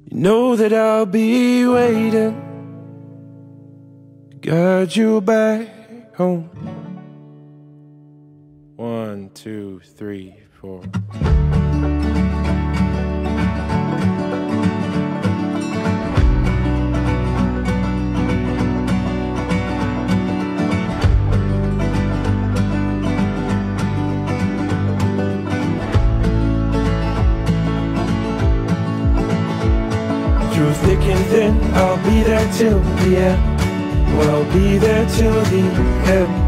You know that I'll be waiting to guide you back home. 1, 2, 3, 4. Through thick and thin, I'll be there till the end. Well, I'll be there till the end.